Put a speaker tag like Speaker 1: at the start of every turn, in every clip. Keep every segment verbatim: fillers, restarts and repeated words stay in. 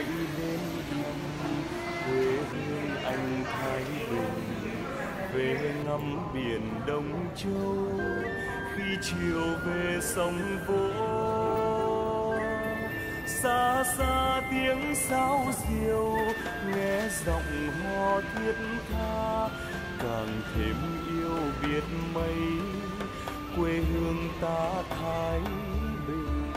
Speaker 1: đến thăm quê hương anh Thái Bình, về ngắm biển Đông Châu khi chiều về sông Vỗ. Xa xa tiếng sáo diều nghe giọng hò thiết tha, càng thêm yêu biết mấy quê hương ta Thái Bình.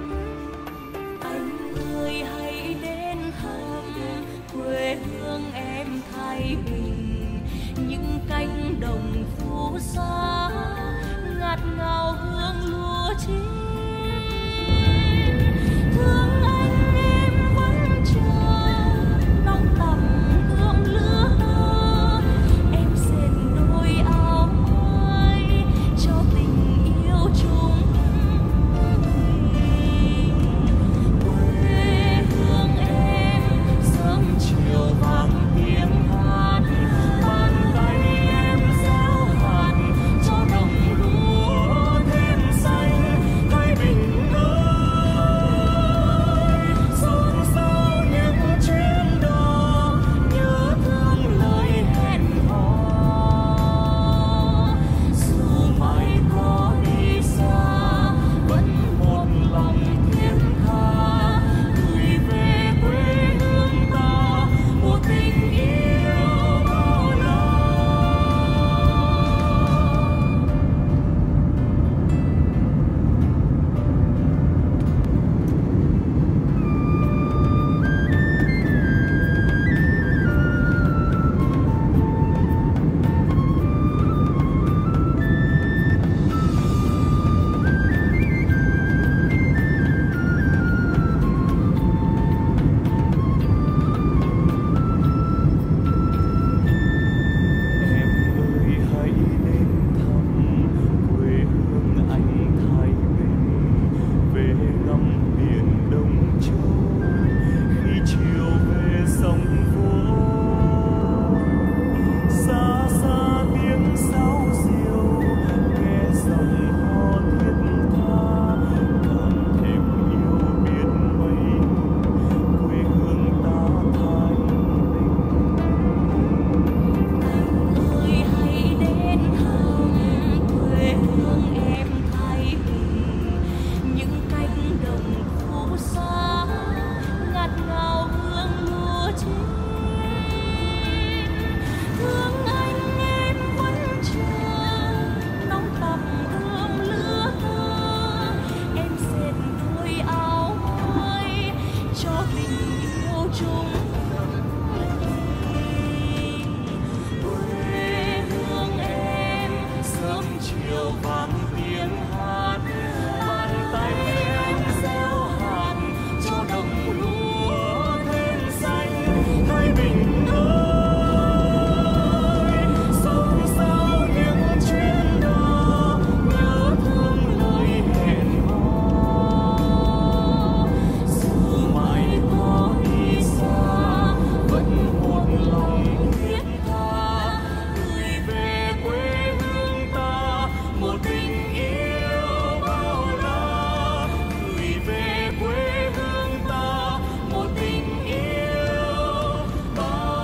Speaker 2: Anh ơi hãy đến thăm quê hương em Thái Bình, những cánh đồng phù sa ngát ngào hương lúa chín. Thương anh em vẫn chờ nóng tầm hương lửa, em dệt đôi áo mới cho tình yêu chúng mình. Quê hương em sớm chiều vang tiếng hát, bàn tay em gieo hạt cho đồng lúa thêm xanh. Thái Bình ơi, xôn xao những chuyến đò, nhớ thương lời hẹn hò. Dù mãi có đi xa, vẫn một lòng thiết tha, gửi về quê hương ta một tình yêu bao la.
Speaker 1: Em ơi hãy đến thăm quê hương anh Thái Bình, về ngắm biển Đông Châu khi chiều về sông Vỗ. Xa xa tiếng sáo diều nghe giọng hò thiết tha, càng thêm yêu biết mấy quê hương ta Thái Bình.
Speaker 2: Ơi hãy đến thăm quê hương em Thái Bình, những cánh đồng phù sa ngát ngào hương lúa chín. Thương anh em vẫn chờ nóng tầm hương lửa, em dệt đôi áo mới cho tình yêu chúng mình. Quê hương em
Speaker 1: Sớm chiều vang tiếng hát, bàn tay em gieo hạt cho đồng lúa thêm xanh. Thái Bình ơi, xôn xao những chuyến đò, nhớ thương lời hẹn hò. Dù mãi có đi xa, vẫn một lòng thiết tha, gửi về quê hương ta một tình yêu bao la. Gửi về quê hương ta một tình yêu bao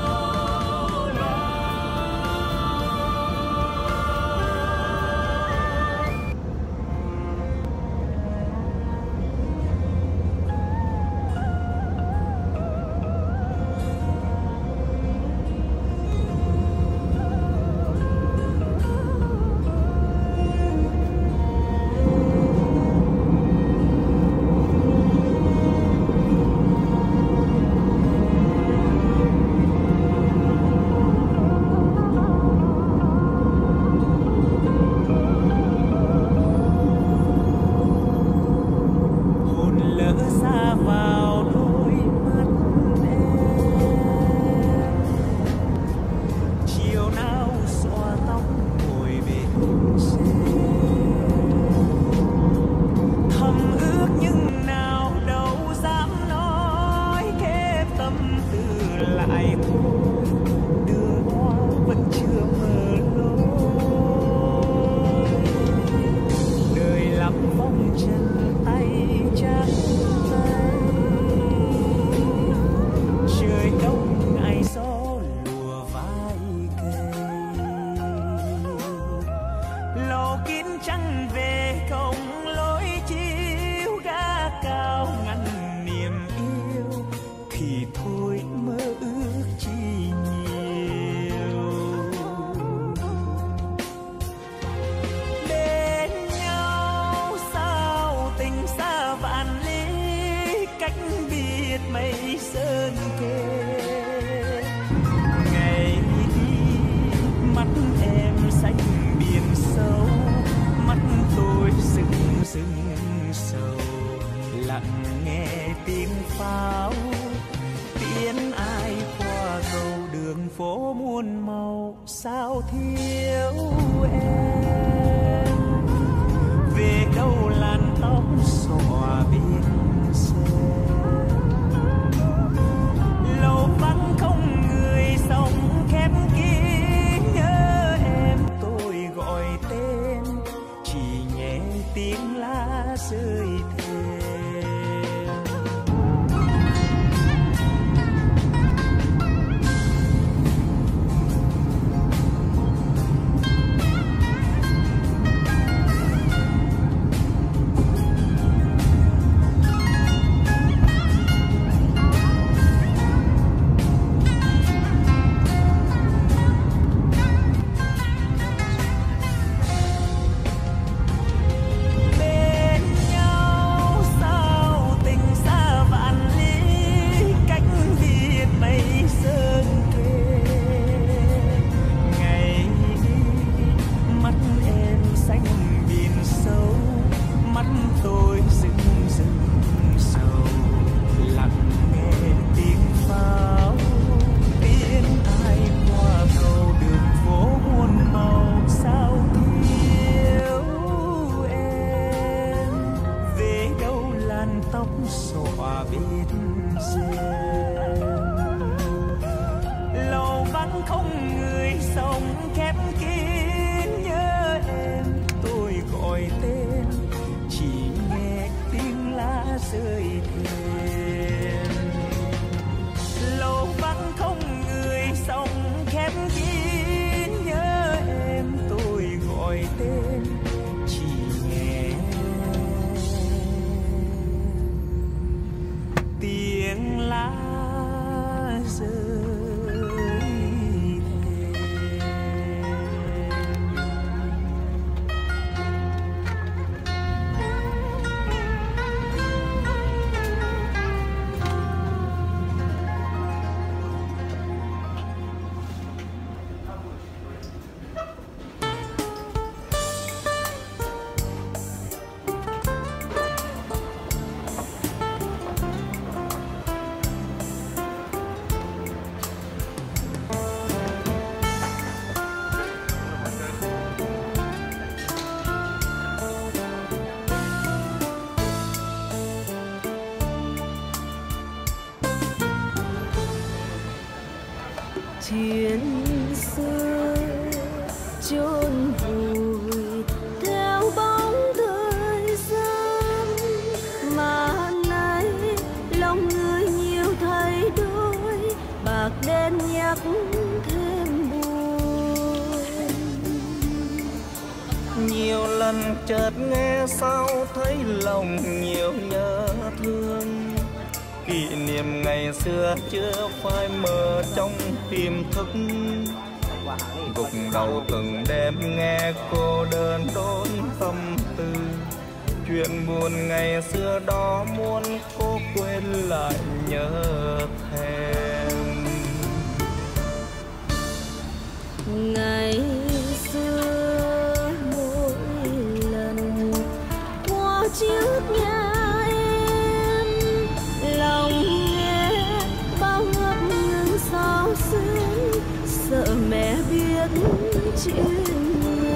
Speaker 1: thì thôi mơ ước chi nhiều. Bên nhau sao tình xa vạn lý, cách biệt mây sơn kề. Ngày đi mắt em xanh biển sâu, mắt tôi sưng sưng sầu, lặng nghe tiếng pháo tiễn ai qua cầu. Đường phố muôn màu sao thiếu em, về đâu làn tóc xõa bên xe. Lầu vắng không người sống khép kín, nhớ em tôi gọi tên, chỉ nhẹ tiếng lá rơi thềm.
Speaker 2: Chuyện xưa chôn vùi theo bóng thời gian, mà nay lòng người nhiều thay đổi, bạc đen nhắc thêm buồn.
Speaker 3: Nhiều lần chợt nghe sao thấy lòng nhiều nhớ thương, kỷ niệm ngày xưa chưa phai mờ trong tiềm thức. Gục đầu từng đêm nghe cô đơn đốn tâm tư, chuyện buồn ngày xưa đó muốn cô quên lại nhớ thèm.
Speaker 2: Ngày xưa mỗi lần qua trước nhà em, lòng nghe bao ngập ngừng sao xuyến, sợ mẹ biết chuyện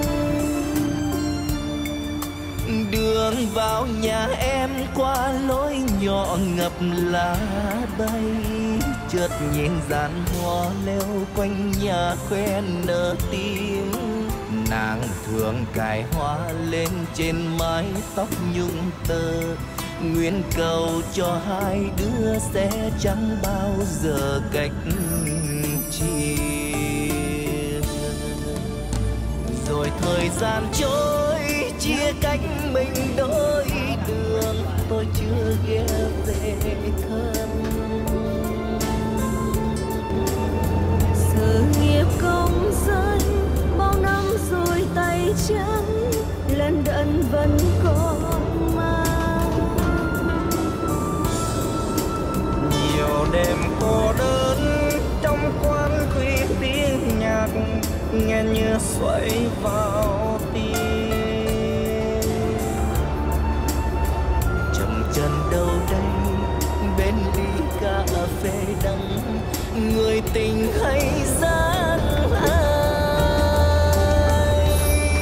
Speaker 2: mình.
Speaker 3: Đường vào nhà em qua lối nhỏ ngập lá bay, chợt nhìn dàn hoa leo quanh nhà khoe nở tím. Nàng thường cài hoa lên trên mái tóc nhung tơ, nguyện cầu cho hai đứa sẽ chẳng bao giờ cách chia. Rồi thời gian trôi chia cách mình đôi đường, tôi chưa ghé về thăm.
Speaker 2: phải chăng lân đận vẫn còn mang.
Speaker 3: Nhiều đêm cô đơn trong quán khuya tiếng nhạc nghe như xoáy vào tim. Chậm chân đâu đây bên ly cà phê đắng, người tình hay gian ai.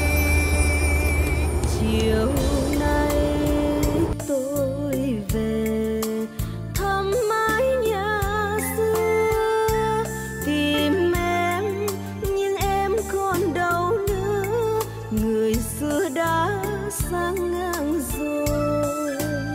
Speaker 2: Chiều nay tôi về thăm mái nhà xưa, tìm em nhưng em còn đâu nữa, người xưa đã sang ngang rồi.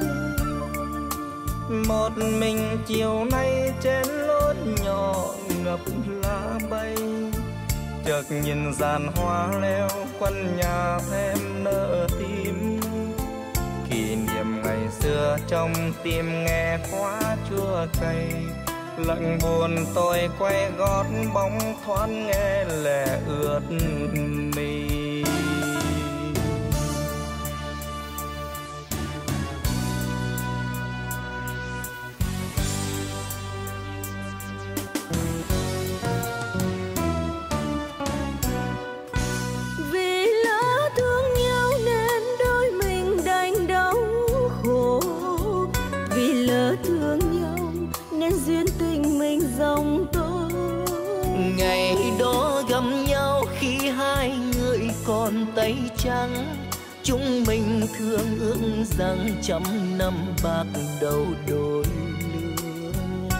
Speaker 3: Một mình chiều nay trên lối nhỏ ngập lá bay, chợt nhìn dàn hoa leo quanh nhà thêm nở tim. Kỷ niệm ngày xưa trong tim nghe quá chua cay, lạnh buồn tôi quay gót bóng thoáng nghe lệ ướt mi.
Speaker 2: Vì lỡ thương nhau nên đôi mình đành đau khổ, vì lỡ thương nhau nên duyên tình mình dòng tố.
Speaker 3: Ngày đó gặp nhau khi hai người còn tay trắng, chúng mình thương ước rằng trăm năm bạc đầu đôi lứa.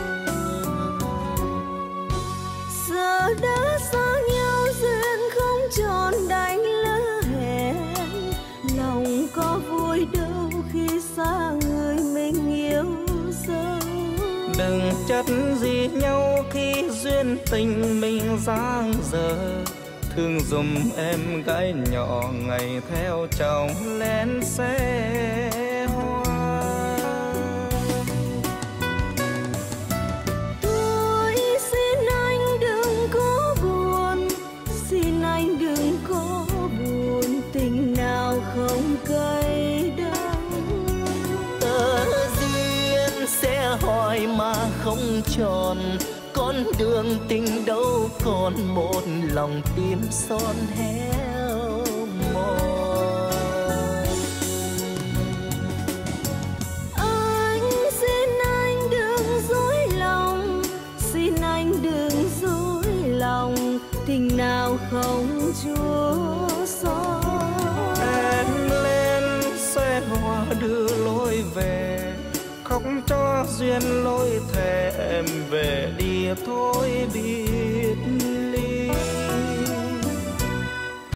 Speaker 2: Giờ đã xa nhau duyên không tròn đành lỡ hẹn, lòng có vui đâu khi xa người mình yêu dấu.
Speaker 3: Đừng chất gì nhau khi duyên tình mình giang dở, thương dùm em gái nhỏ ngày theo chồng lên xe hoa.
Speaker 2: Tôi xin anh đừng có buồn, xin anh đừng có buồn, tình nào không cay đắng.
Speaker 3: Tờ duyên sẽ hỏi mà không tròn, con đường tình đâu còn một lòng tim son héo mòn.
Speaker 2: Anh xin anh đừng dối lòng, xin anh đừng dối lòng, tình nào không chúa xót.
Speaker 3: Em lên xe hoa đưa lối về, khóc cho duyên lối thề em về đi thôi biết.